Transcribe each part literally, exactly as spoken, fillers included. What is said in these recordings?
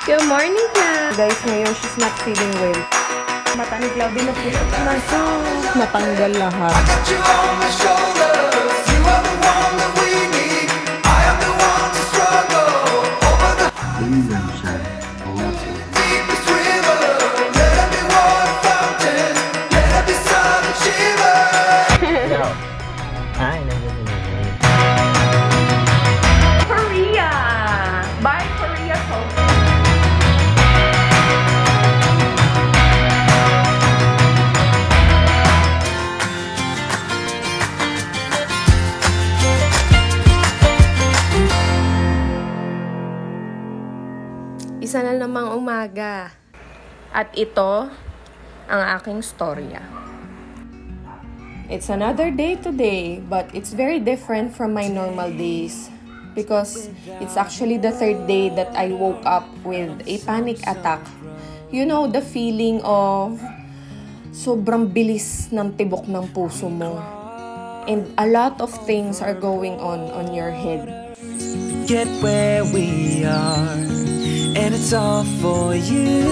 Good morning, Cloud! Guys, ngayon she's not feeling well. Mata ni Cloudy na puso na siya. Natanggal lahat. Korea! Bye, Korea! Isa na namang umaga. At ito ang aking storya. It's another day today, but it's very different from my normal days because it's actually the third day that I woke up with a panic attack. You know, the feeling of sobrang bilis ng tibok ng puso mo. And a lot of things are going on on your head. Get where we are, and it's all for you.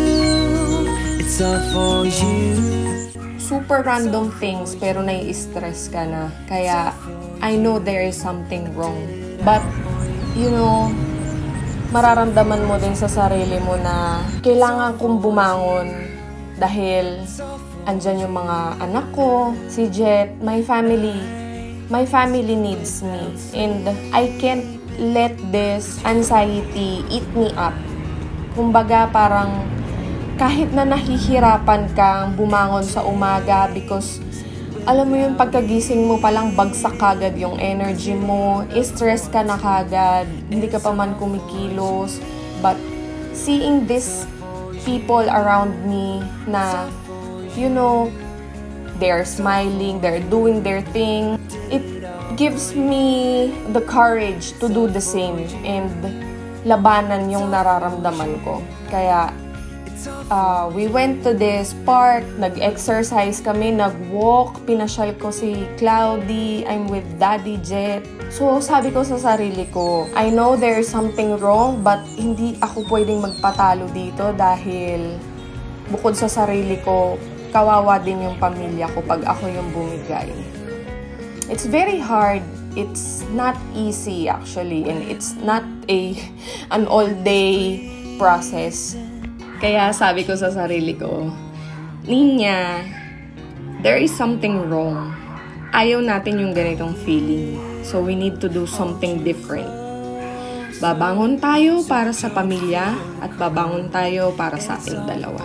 It's all for you. Super random things pero nai-stress ka na. Kaya I know there is something wrong. But, you know, mararamdaman mo din sa sarili mo na kailangan kong bumangon dahil andyan yung mga anak ko, si Jet, my family. My family needs me. And I can't let this anxiety eat me up. Kumbaga parang kahit na nahihirapan kang bumangon sa umaga because alam mo yung pagkagising mo palang bagsak kagad yung energy mo, stress ka na kagad, hindi ka pa man kumikilos. But seeing these people around me na, you know, they're smiling, they're doing their thing, it gives me the courage to do the same and labanan yung nararamdaman ko. Kaya Uh, we went to this park, nag-exercise kami, nag-walk, pinasyal ko si Cloudy, I'm with Daddy Jet. So, sabi ko sa sarili ko, I know there's something wrong, but hindi ako pwedeng magpatalo dito dahil bukod sa sarili ko, kawawa din yung pamilya ko pag ako yung bumigay. It's very hard. It's not easy actually, and it's not a an all-day process. Kaya sabi ko sa sarili ko, Ninya, there is something wrong. Ayaw natin yung ganitong feeling. So we need to do something different. Babangon tayo para sa pamilya at babangon tayo para sa ating dalawa.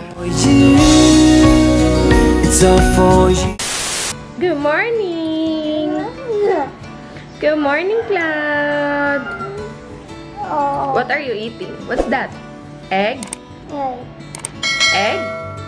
Good morning! Good morning, Cloud! What are you eating? What's that? Egg? Egg. Egg?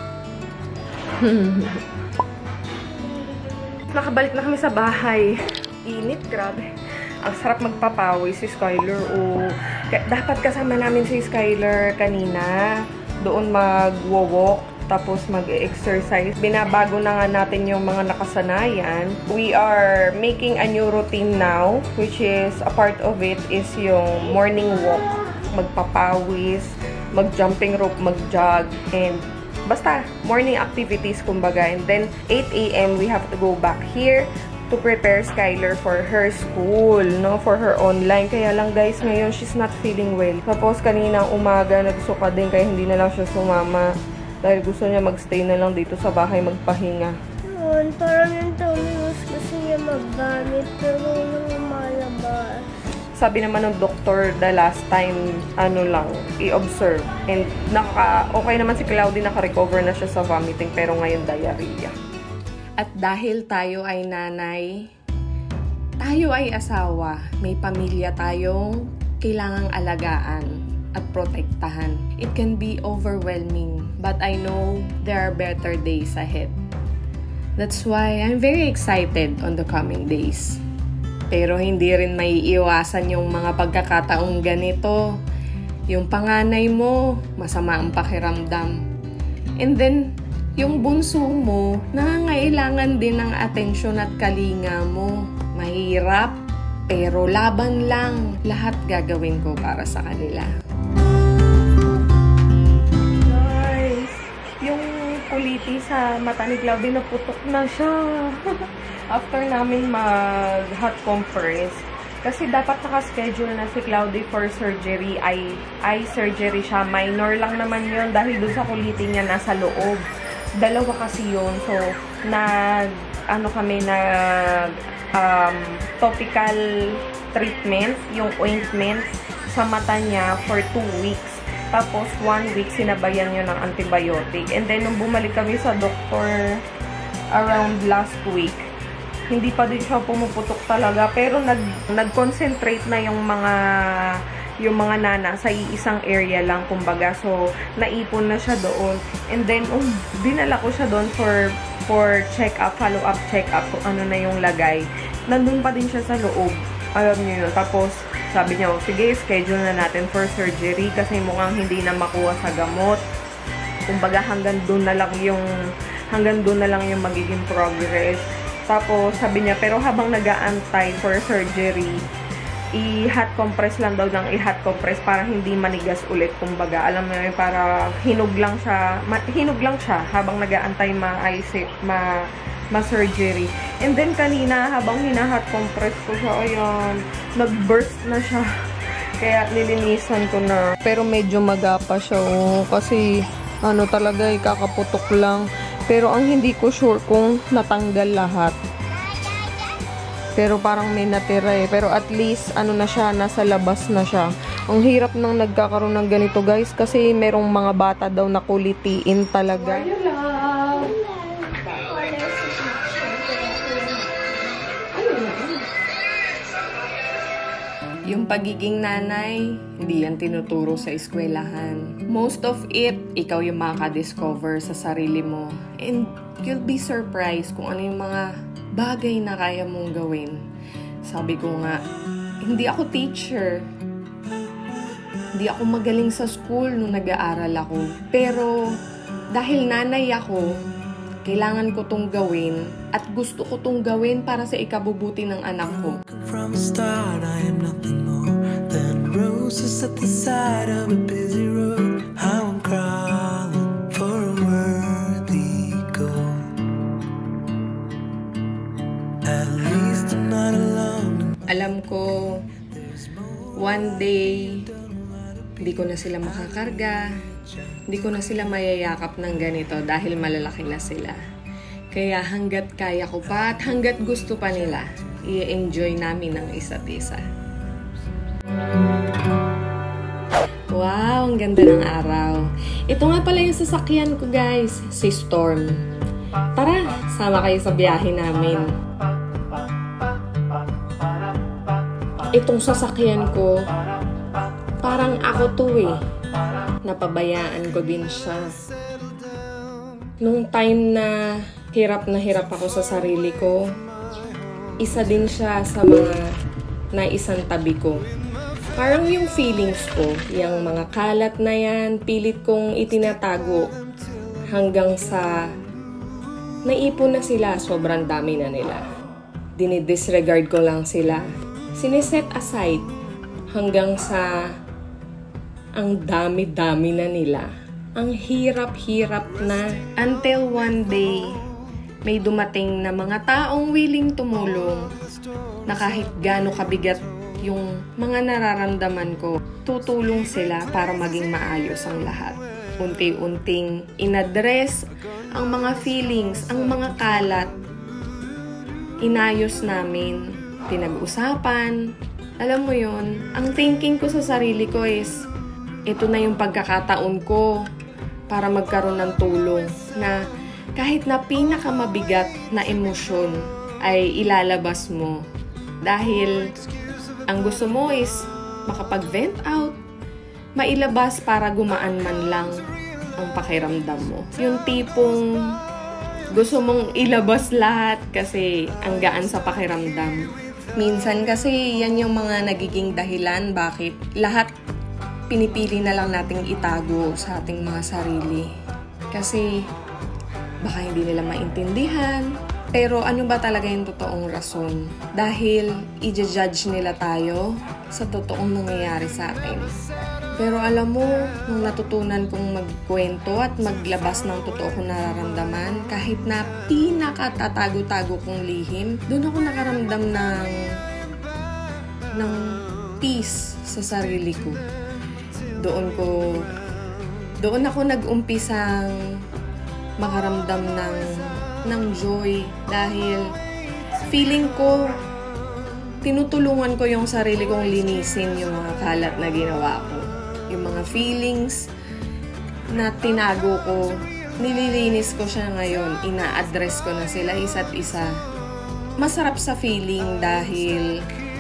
Nakabalik na kami sa bahay. Init, grabe. Ang sarap magpapawis si Skyler. Oh. Dapat kasama namin si Skyler kanina. Doon mag-walk, tapos mag-exercise. Binabago na nga natin yung mga nakasanayan. We are making a new routine now, which is, a part of it is yung morning walk. Magpapawis, mag-jumping rope, mag-jog, and basta, morning activities kumbaga. And then, eight A M we have to go back here to prepare Skyler for her school, no? For her online. Kaya lang guys, ngayon, she's not feeling well. Tapos, kaninang umaga, nagsuka din, kaya hindi na lang siya sumama. Dahil gusto niya magstay na lang dito sa bahay, magpahinga. Yun, parang yung tumingos gusto niya maggamit, pero yung malabas. Sabi naman ng doktor, the last time, ano lang, i-observe. And naka, okay naman si Cloudy, naka-recover na siya sa vomiting, pero ngayon diarrhea. At dahil tayo ay nanay, tayo ay asawa, may pamilya tayong kailangang alagaan at protektahan. It can be overwhelming, but I know there are better days ahead. That's why I'm very excited on the coming days. Pero hindi rin may iwasan yung mga pagkakataong ganito. Yung panganay mo, masama ang pakiramdam. And then, yung bunso mo, nangangailangan din ng atensyon at kalinga mo. Mahirap, pero laban lang. Lahat gagawin ko para sa kanila. kuliti sa mata ni Claudia, naputok na siya. After namin mag-hot compress, kasi dapat naka-schedule na si Claudia for surgery, eye, eye surgery siya. Minor lang naman yun dahil doon sa kuliti niya nasa loob. Dalawa kasi yun. So, nag, ano kami, nag, um, topical treatment, yung ointment sa mata niya for two weeks. Tapos, one week, sinabayan yun ng antibiotic. And then, nung bumalik kami sa doctor around last week, hindi pa din siya pumuputok talaga. Pero, nag, nag-concentrate na yung mga, yung mga nana sa iisang area lang, kumbaga. So, naipon na siya doon. And then, um, dinala ko siya doon for, for check-up, follow-up check-up, kung ano na yung lagay. Nandun pa din siya sa loob. Alam niyo yun. Tapos, sabi niya, sige, schedule na natin for surgery kasi mukhang hindi na makuha sa gamot. Kumbaga, hanggang doon na lang yung, hanggang doon na lang yung magiging progress. Tapos, sabi niya, pero habang nag-aantay for surgery, i-hot compress lang daw ng i-hot compress para hindi manigas ulit. Kumbaga, alam mo yun, para hinog lang siya, ma, hinog lang siya habang nag-aantay ma-I-C, ma, ma-surgery. And then, kanina, habang hina-hot compress ko siya, ayan, nag-burst na siya. Kaya, nilinisan ko na. Pero medyo magapa siya, oh, kasi, ano talaga, ikakaputok lang. Pero, ang hindi ko sure kung natanggal lahat. Pero, parang may natira eh. Pero, at least, ano na siya, nasa labas na siya. Ang hirap nang nagkakaroon ng ganito, guys, kasi merong mga bata daw na kulitiin talaga. Yung pagiging nanay, hindi yan tinuturo sa eskwelahan. Most of it, ikaw yung makaka-discover sa sarili mo. And you'll be surprised kung ano yung mga bagay na kaya mong gawin. Sabi ko nga, hindi ako teacher. Hindi ako magaling sa school nung nag-aaral ako. Pero dahil nanay ako, kailangan ko tong gawin at gusto ko tong gawin para sa ikabubuti ng anak ko. From the start, I am nothing more than roses at the side of a busy road. How I'm crawling for a worthy goal. At least I'm not alone. Alam ko, one day, hindi ko na sila makakarga. Hindi ko na sila mayayakap ng ganito dahil malalaki na sila. Kaya hanggat kaya ko pa at hanggat gusto pa nila, i-enjoy namin ang isa't isa. Wow, ang ganda ng araw. Ito nga pala yung sasakyan ko, guys. Si Storm. Tara, sama kayo sa biyahe namin. Itong sasakyan ko, parang ako to eh. Napabayaan ko din siya. Nung time na hirap na hirap ako sa sarili ko, isa din siya sa mga naisang tabi ko. Parang yung feelings ko, yung mga kalat na yan, pilit kong itinatago hanggang sa naipon na sila, sobrang dami na nila. Dinidisregard ko lang sila. Sineset aside hanggang sa ang dami-dami na nila. Ang hirap-hirap na. Until one day, may dumating na mga taong willing tumulong na kahit gaano kabigat yung mga nararamdaman ko, tutulong sila para maging maayos ang lahat. Unti-unting inadress ang mga feelings, ang mga kalat. Inayos namin, pinag-usapan. Alam mo yun, ang thinking ko sa sarili ko is, ito na yung pagkakataon ko para magkaroon ng tulong na kahit na pinakamabigat na emosyon ay ilalabas mo. Dahil ang gusto mo is makapag-vent out, mailabas para gumaan man lang ang pakiramdam mo. Yung tipong gusto mong ilabas lahat kasi ang gaan sa pakiramdam. Minsan kasi yan yung mga nagiging dahilan bakit lahat pinipili na lang nating itago sa ating mga sarili. Kasi baka hindi nila maintindihan, Pero ano ba talaga yung totoong rason? Dahil i-judge nila tayo sa totoong nangyayari sa atin. Pero alam mo, nung natutunan kong magkwento at maglabas ng totoo kong nararamdaman, kahit na pinakatatago-tago kong lihim, doon ako nakaramdam ng, ng peace sa sarili ko. Doon ko, doon ako nag-umpisang makaramdam ng ng joy dahil feeling ko tinutulungan ko yung sarili kong linisin yung mga kalat na ginawa ko. Yung mga feelings na tinago ko, nililinis ko siya ngayon. Ina-address ko na sila isa't isa. Masarap sa feeling dahil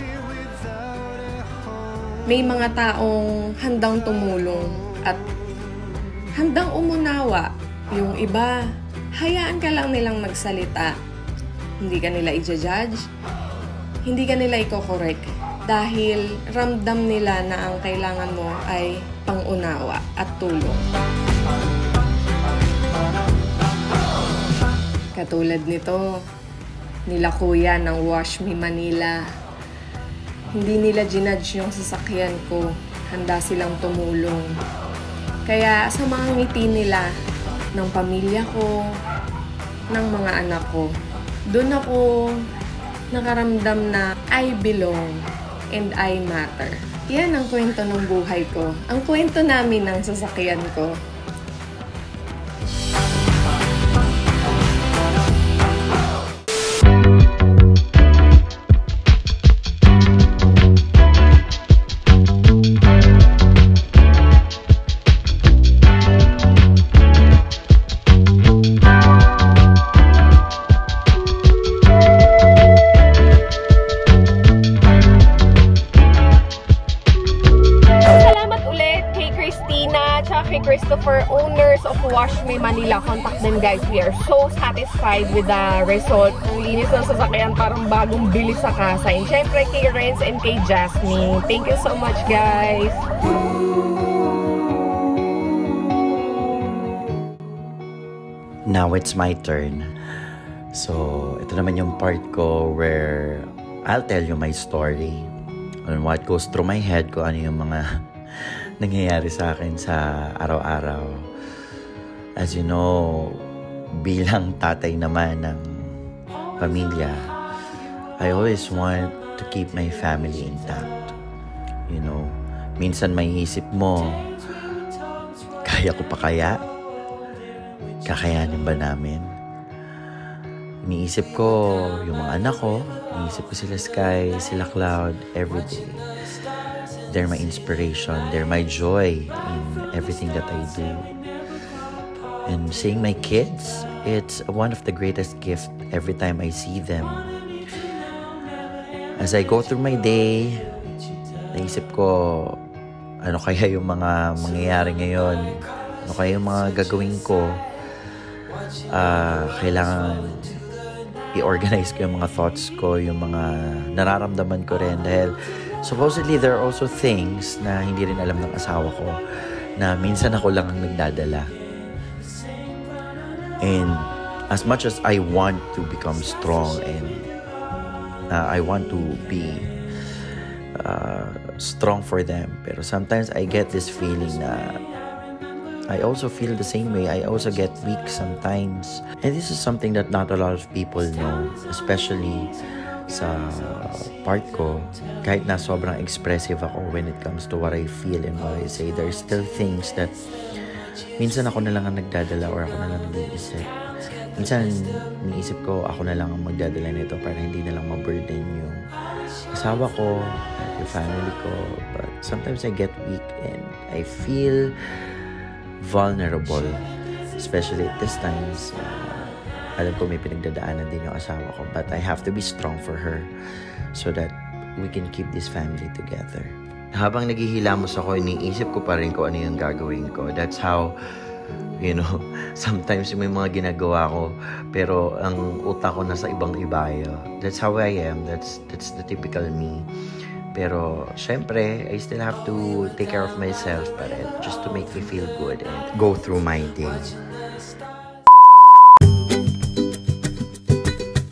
may mga taong handang tumulong at handang umunawa. Yung iba, hayaan ka lang nilang magsalita. Hindi ka nila i-judge, hindi ka nila i-correct dahil ramdam nila na ang kailangan mo ay pangunawa at tulong. Katulad nito, nila kuya ng Wash Me Manila. Hindi nila ginudge yung sasakyan ko. Handa silang tumulong. Kaya sa mga ngiti nila, ng pamilya ko, ng mga anak ko, doon ako nakaramdam na I belong and I matter. Yan ang kwento ng buhay ko. Ang kwento namin ng sasakyan ko. Christopher, owners of Wash Me Manila, contact them guys. We are so satisfied with the result. Ang linis ng sasakyan, parang bagong bili sa kasa. And syempre kay Renz and kay Jasmine. Thank you so much guys. Now it's my turn. So, ito naman yung part ko where I'll tell you my story on what goes through my head, kung ano yung mga nangyayari sa akin sa araw-araw. As you know, bilang tatay naman ng pamilya, I always want to keep my family intact. You know, minsan may isip mo, kaya ko pa kaya? Kakayanin ba namin? Iniisip ko yung mga anak ko, iniisip ko sila Sky, sila Cloud, everyday. They're my inspiration. They're my joy in everything that I do. And seeing my kids, it's one of the greatest gifts every time I see them. As I go through my day, naisip ko, ano kaya yung mga mangyayari ngayon? Ano kaya yung mga gagawin ko? Uh, kailangan i-organize ko yung mga thoughts ko, yung mga nararamdaman ko rin. Dahil supposedly, there are also things na hindi rin alam ng asawa ko na minsan ako lang ang nagdadala. And as much as I want to become strong and uh, I want to be uh, strong for them, pero sometimes I get this feeling na I also feel the same way. I also get weak sometimes. And this is something that not a lot of people know, especially sa part ko, kahit na sobrang expressive ako when it comes to what I feel and what I say, there are still things that minsan ako na lang ang nagdadala or ako na lang nag-iisip. Minsan, niisip ko, ako na lang ang magdadala nito para hindi na lang ma-burden yung asawa ko, yung family ko. But sometimes I get weak and I feel vulnerable, especially at this times. Alam ko may pinagdadaanan din yung asawa ko, but I have to be strong for her so that we can keep this family together. Habang naghihilamos ako, iniisip ko pa rin kung ano yung gagawin ko. That's how, you know, sometimes may mga ginagawa ko, pero ang utak ko nasa ibang ibayo. That's how I am. That's, that's the typical me. Pero, syempre, I still have to take care of myself pa rin, just to make me feel good and go through my day.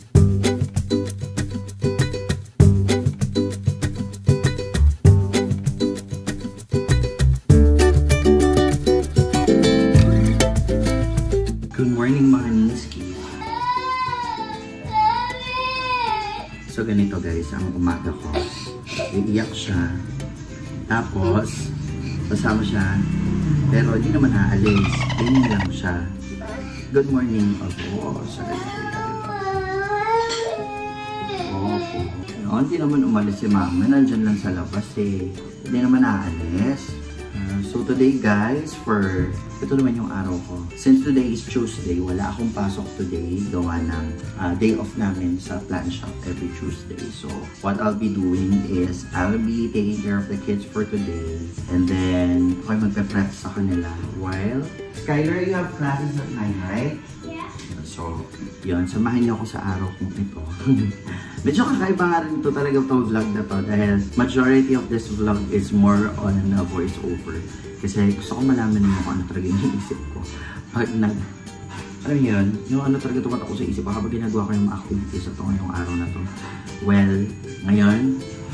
ganito guys, ang umaga ko. Iiyak siya. Tapos, kasama siya. Pero hindi naman aalis. Ganyan lang siya. Good morning. Opo, sa ganito. Opo. No, hindi naman umalis si mama. Nandyan lang sa labas eh. Hindi naman aalis. Uh, so today guys, for ito naman yung araw ko. Since today is Tuesday, wala akong pasok today. Gawa ng uh, day off namin sa plant shop every Tuesday. So what I'll be doing is I'll be taking care of the kids for today. And then ako'y magpe-prep sa kanila. While Skylar, you have classes at nine, right? Yeah. So yun, samahan niyo ako sa araw kong ito. Medyo kakaiba nga rin ito talaga itong vlog na to dahil majority of this vlog is more on a voice over. Kasi gusto ko malaman niyo kung ano talaga yung isip ko. Pag nag, alam niyo yun, yung ano talaga tumat ako sa isip ko kapag ginagawa ko yung mga activities ito ngayong araw na to. Well, ngayon,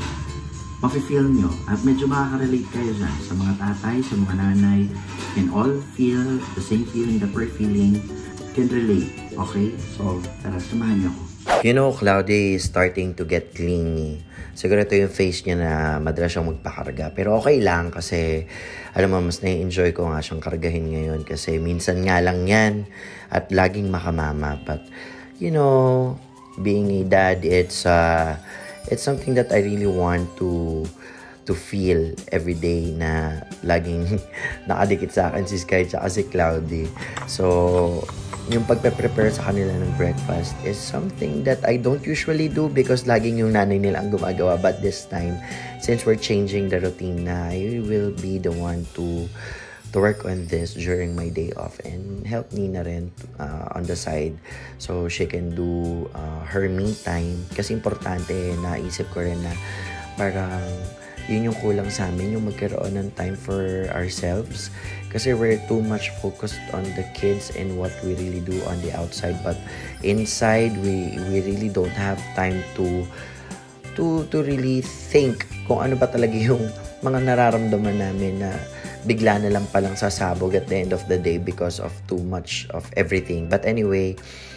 mafe-feel nyo at medyo makaka-relate kayo dyan sa mga tatay, sa mga nanay, can all feel the same feeling that we're feeling, can relate, okay? So, tara, samahan niyo ako. You know, Cloudy is starting to get clingy. Siguro ito yung face niya na madalas siyang magpakarga. Pero okay lang kasi, alam mo, mas nai-enjoy ko nga siyang kargahin ngayon kasi minsan nga lang yan at laging makamama. But, you know, being a dad, it's, uh, it's something that I really want to to feel every day na laging nakadikit sa akin si Sky at si Cloudy. So, yung pagpe-prepare sa kanila ng breakfast is something that I don't usually do because laging yung nanay nila ang gumagawa. But this time, since we're changing the routine na, I will be the one to to work on this during my day off and help Nina rin uh, on the side so she can do uh, her me time. Kasi importante, naisip ko rin na parang yun yung kulang sa amin, yung magkaroon ng time for ourselves. Kasi we're too much focused on the kids and what we really do on the outside. But inside, we we really don't have time to to to really think kung ano ba talaga yung mga nararamdaman namin na bigla na lang palang sasabog at the end of the day because of too much of everything. But anyway,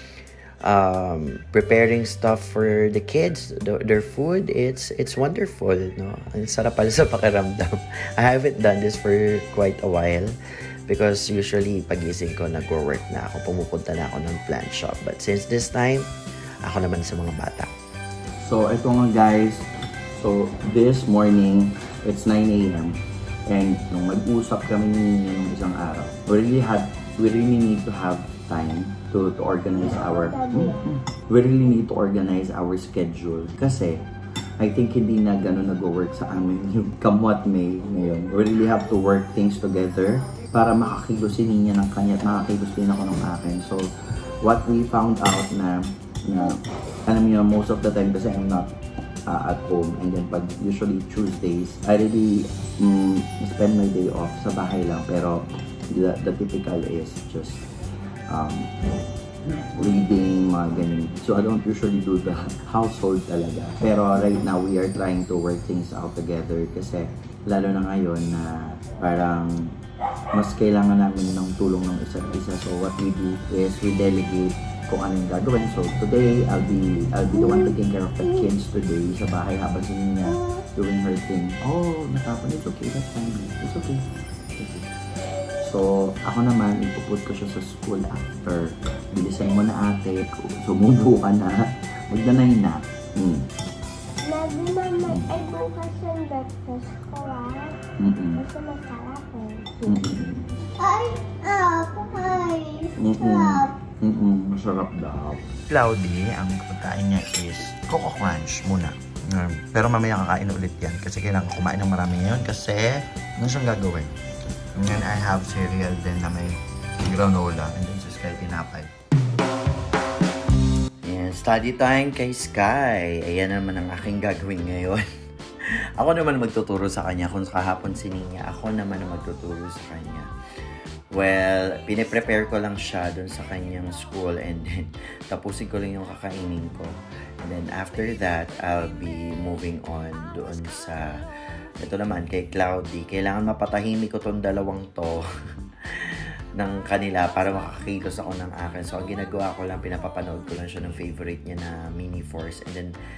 um preparing stuff for the kids, the, their food, it's it's wonderful, no? Ang sarap pala sa pakiramdam. I haven't done this for quite a while because usually pagising ko nagwo-work na ako, pumupunta na ako ng plant shop, but since this time ako naman sa mga bata. So ito nga guys, so this morning it's nine A M and nung mag-usap kami ng isang araw, we really had we really need to have time to, to organize our we really need to organize our schedule kasi I think hindi na gano'n nag-work sa amin yung kamwat May ngayon. We really have to work things together para makakilos si Nina ng kanya at makakilos din ako ng akin. So what we found out na, na alam niyo, most of the time kasi I'm not uh, at home and then pag usually Tuesdays I really um, spend my day off sa bahay lang, pero the, the typical is just Um, reading, mga ganyan. So I don't usually do the household talaga. Pero right now, we are trying to work things out together kasi lalo na ngayon na parang mas kailangan namin ng tulong ng isa't isa. So what we do is we delegate kung anong gagawin. So today, I'll be I'll be the one taking care of the kids today sa bahay habang si Nina doing her thing. Oh, natapon. It's okay. That's fine. It's okay. It's okay. So, ako naman, ipuput ko siya sa school after. Bilisan mo na ate, sumubo ka na, magdanay na. Mm. Lagi naman ay bukas yung breakfast ko ah. Mm-mm. Kasi masarap eh. Mm-mm. Ay, ah, ay, Mm-mm. sarap. Mm-mm. Masarap daw. Cloudy, ang pagkain niya is Coco Crunch muna. Um, pero mamaya kakain ulit yan kasi kailangan kumain ng marami ngayon kasi ano siyang gagawin. And then I have cereal din na may granola and then sa Sky tinapay. Ayan, study time kay Sky. Ayan naman ang aking gagawin ngayon. Ako naman magtuturo sa kanya. Kung kahapon si Nina, ako naman ang magtuturo sa kanya. Well, piniprepare ko lang siya dun sa kanyang school and then tapusin ko lang yung kakainin ko. And then after that, I'll be moving on doon sa ito naman kay Cloudy. Kailangan mapatahimik ko tong dalawang to ng kanila para makakilos ako ng akin. So, ang ginagawa ko lang, pinapapanood ko lang siya ng favorite niya na Mini Force. And then,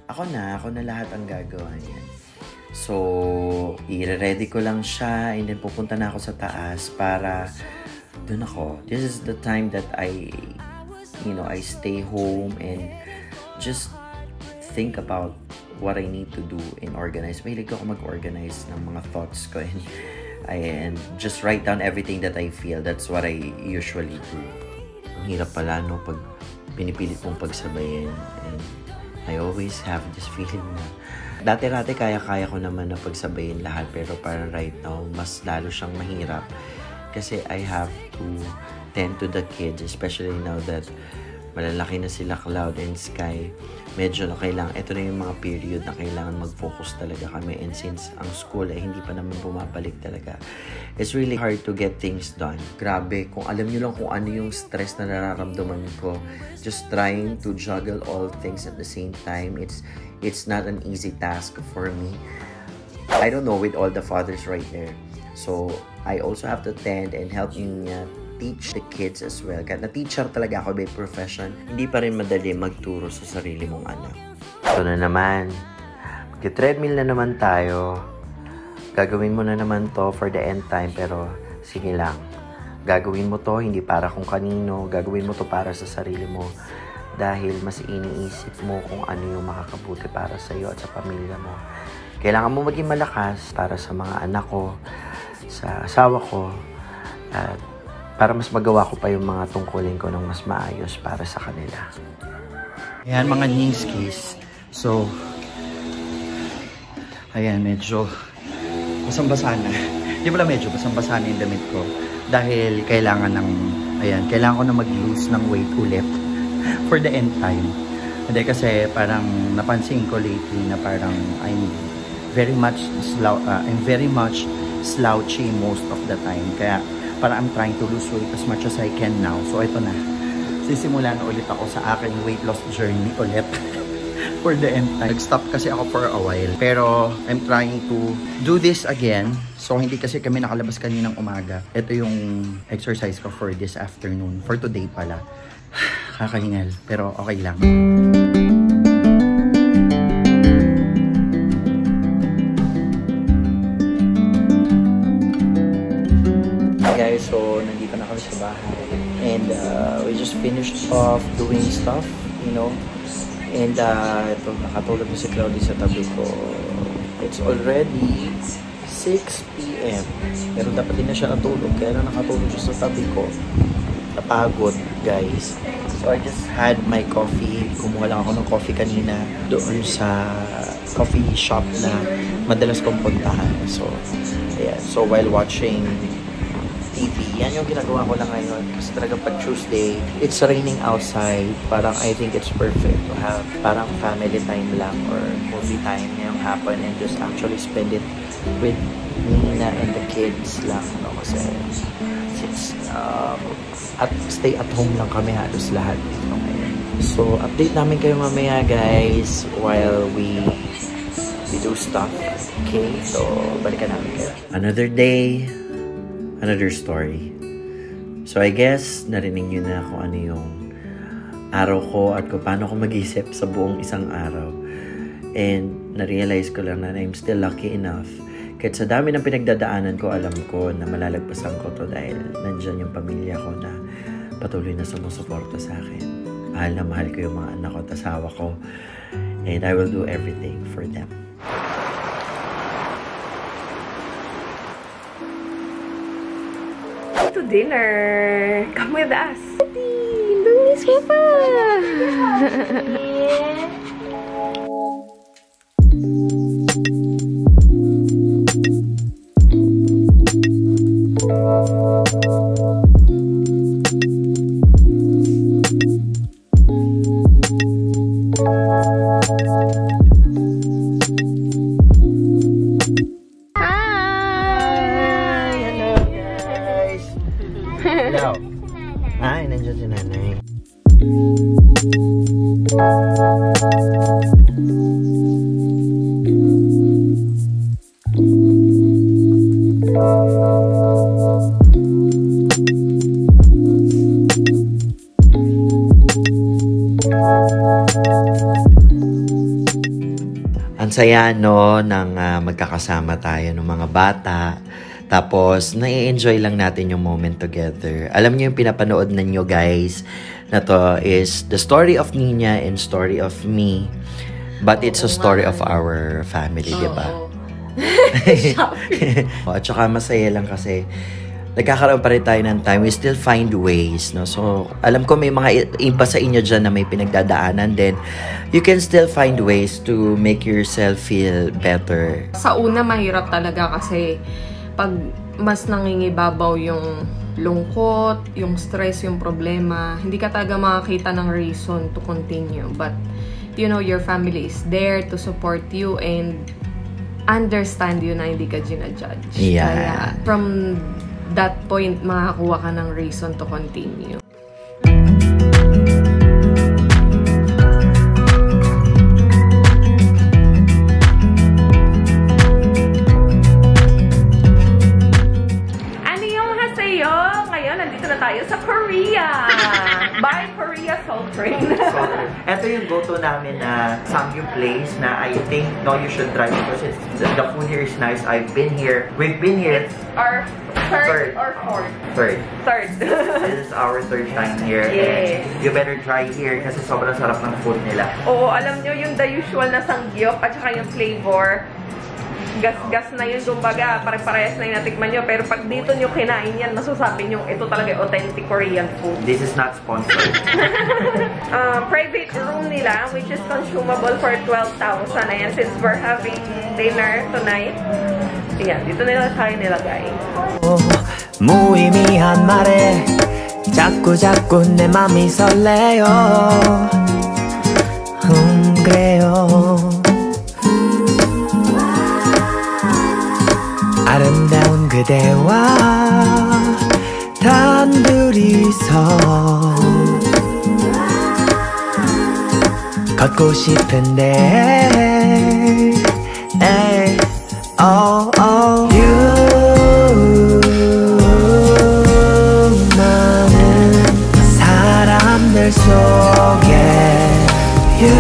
ako na, ako na lahat ang gagawa niyan. So, i-ready ko lang siya and then pupunta na ako sa taas para dun ako. This is the time that I, you know, I stay home and just think about what I need to do and organize. Mahilig ako mag-organize ng mga thoughts ko and, and just write down everything that I feel. That's what I usually do. Ang hirap pala, no, pag pinipilit mong pagsabayin. And I always have this feeling na dati-dati kaya-kaya ko naman na pagsabayin lahat, pero parang right now, mas lalo siyang mahirap. Kasi I have to tend to the kids, especially now that malalaki na sila, Cloud and Sky. Medyo na kailangan, ito na yung mga period na kailangan mag-focus talaga kami. And since ang school ay hindi pa naman bumabalik talaga, it's really hard to get things done. Grabe, kung alam nyo lang kung ano yung stress na nararamdaman ko, just trying to juggle all things at the same time, it's it's not an easy task for me. I don't know with all the fathers right there. So, I also have to tend and help Ninya teach the kids as well. Kahit na teacher talaga ako by profession, hindi pa rin madali magturo sa sarili mong anak. Ito na naman. Mag-treadmill na naman tayo. Gagawin mo na naman to for the end time, pero sige lang. Gagawin mo to hindi para kung kanino. Gagawin mo to para sa sarili mo. Dahil mas iniisip mo kung ano yung makakabuti para sa iyo at sa pamilya mo. Kailangan mo maging malakas para sa mga anak ko, sa asawa ko, at para mas magawa ko pa yung mga tungkulin ko ng mas maayos para sa kanila. Ayan mga Ningskis. So, ayan, medyo basang-basa na. Hindi pala medyo basang-basa na yung damit ko. Dahil kailangan ng, ayan, kailangan ko na mag-lose ng weight ulit for the end time. Hindi kasi parang napansin ko lately na parang I'm very much slou uh, I'm very much slouchy most of the time. Kaya para I'm trying to lose weight as much as I can now. So, ito na. Sisimula na ulit ako sa aking weight loss journey ulit for the end time. Nag-stop kasi ako for a while. Pero, I'm trying to do this again. So, hindi kasi kami nakalabas kaninang umaga. Ito yung exercise ko for this afternoon. For today pala. Kakahingal. Pero, okay lang. Guys, so nandito na kami sa bahay and uh, we just finished off doing stuff, you know, and uh, ito, nakatulog na si Claudia sa tabi ko. It's already six p m pero dapat din na siya natulog, kaya na nakatulog siya sa tabi ko. Napagod, guys. So I just had my coffee. Kumuha lang ako ng coffee kanina doon sa coffee shop na madalas kong puntahan. So, ayan. So while watching T V. Yan yung ginagawa ko lang ngayon. Kasi talaga pag Tuesday, it's raining outside. Parang I think it's perfect to have parang family time lang or movie time ngayong hapon and just actually spend it with Nina and the kids lang. No? Kasi since um, at stay at home lang kami halos lahat dito ngayon. So, update namin kayo mamaya guys while we we do stuff. Okay? So, balikan namin kayo. Another day. Another story. So I guess narinig nyo na kung ano yung araw ko at kung paano ko mag-isip sa buong isang araw. And na-realize ko lang na I'm still lucky enough. Kahit sa dami ng pinagdadaanan ko, alam ko na malalagpasan ko to dahil nandyan yung pamilya ko na patuloy na sumusuporta sa akin. Mahal na mahal ko yung mga anak ko at asawa ko. And I will do everything for them. To dinner. Come with us. Luis mo pa. Ay, nandiyan si nanay. saya, no, nang uh, magkakasama tayo ng mga bata. Tapos, nai-enjoy lang natin yung moment together. Alam niyo yung pinapanood ninyo, guys, na to is the story of Nina and story of me. But it's a story of our family, di ba? At saka masaya lang kasi nagkakaroon pa rin tayo ng time. We still find ways, no? So, alam ko may mga iba sa inyo dyan na may pinagdadaanan. Then, you can still find ways to make yourself feel better. Sa una, mahirap talaga kasi pag mas nangingibabaw yung lungkot, yung stress, yung problema, hindi ka talaga makakita ng reason to continue. But, you know, your family is there to support you and understand you na hindi ka ginajudge. Yeah. Kaya, from that point, makakuha ka ng reason to continue. Tayo sa Korea. Bye, Korea Soul Train. Ito yung go-to namin na Samgyup place na I think, no, you should try because it's, the food here is nice. I've been here. We've been here. It's our third, third. or fourth? Third. Third. This is our third time here. Yes. And you better try here kasi sobrang sarap ng food nila. Oo, alam nyo yung the usual na Samgyup at saka yung flavor. Gas-gas na yun, kumbaga, pare-parehas na yung natikman nyo. Pero pag dito nyo kinain yan, masasabi nyo, ito talaga yung authentic Korean food. This is not sponsored. uh, private room nila, which is consumable for twelve thousand. Ayan, since we're having dinner tonight. Ayan, dito nila tayo nilagay. 무의미한 말에 자꾸 자꾸 내 맘이 설레요. 음, 그래요. 아름다운 그대와 단둘이서 걷고 싶은데 에이, oh, oh. you 많은 사람들 속에 you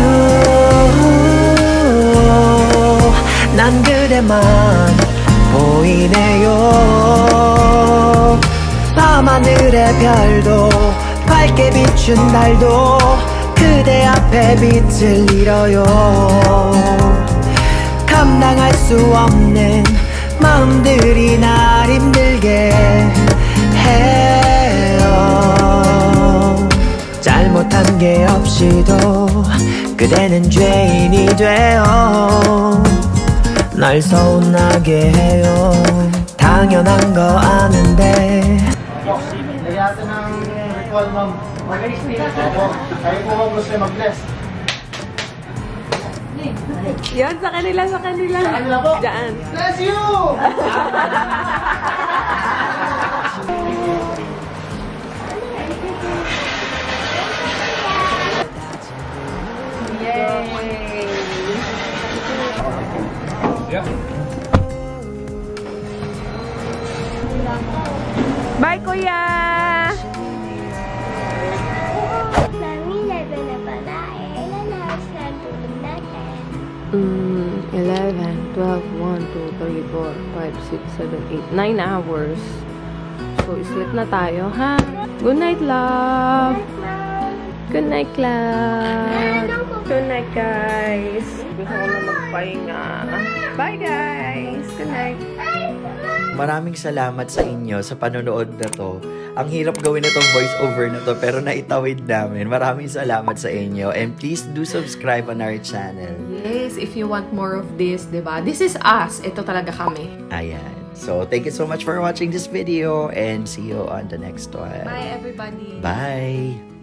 난 그대만 보이네요. 밤하늘의 별도 밝게 비춘 달도 그대 앞에 빛을 잃어요. 감당할 수 없는 마음들이 날 힘들게 해요. 잘못한 게 없이도 그대는 죄인이 돼요. 날 서운하게 해요. 당연한 거 아는데. Lagyan natin ng ritual, ma'am. Opo. Kayo po ma'am gusto mag-bless. Yan, sa kanila, sa kanila. Sa kanila po. Diyan. Bless you! Bye, Kuya! Mami, eleven na pala eh. Ilan hours na tulog natin? Mm, eleven, twelve, one, two, three, four, five, six, seven, eight, nine hours. So, sleep na tayo, ha? Good night, love! Good night, love! Good night, guys. Gusto ko na magpahinga. Bye, guys! Good night! Maraming salamat sa inyo sa panonood na to. Ang hirap gawin itong voice over na to pero naitawid namin. Maraming salamat sa inyo. And please do subscribe on our channel. Yes, if you want more of this, diba? This is us. Ito talaga kami. Ayan. So, thank you so much for watching this video and see you on the next one. Bye, everybody! Bye!